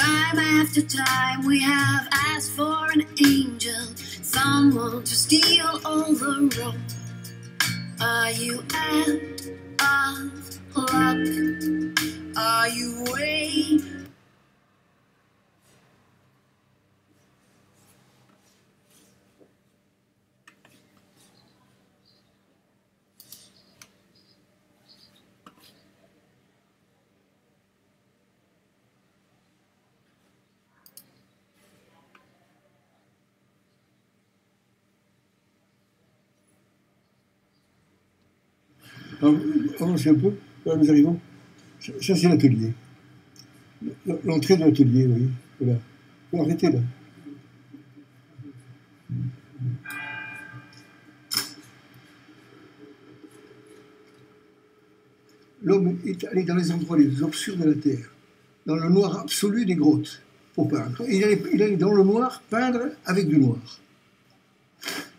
Time after time we have asked for an angel, someone to steal all the road. Are you out of luck? Are you way? Avancez un peu, là nous arrivons. Ça c'est l'atelier. L'entrée de l'atelier, vous voyez. Voilà. Faut arrêter là. L'homme est allé dans les endroits les plus obscurs de la terre, dans le noir absolu des grottes, pour peindre. Il allait dans le noir peindre avec du noir.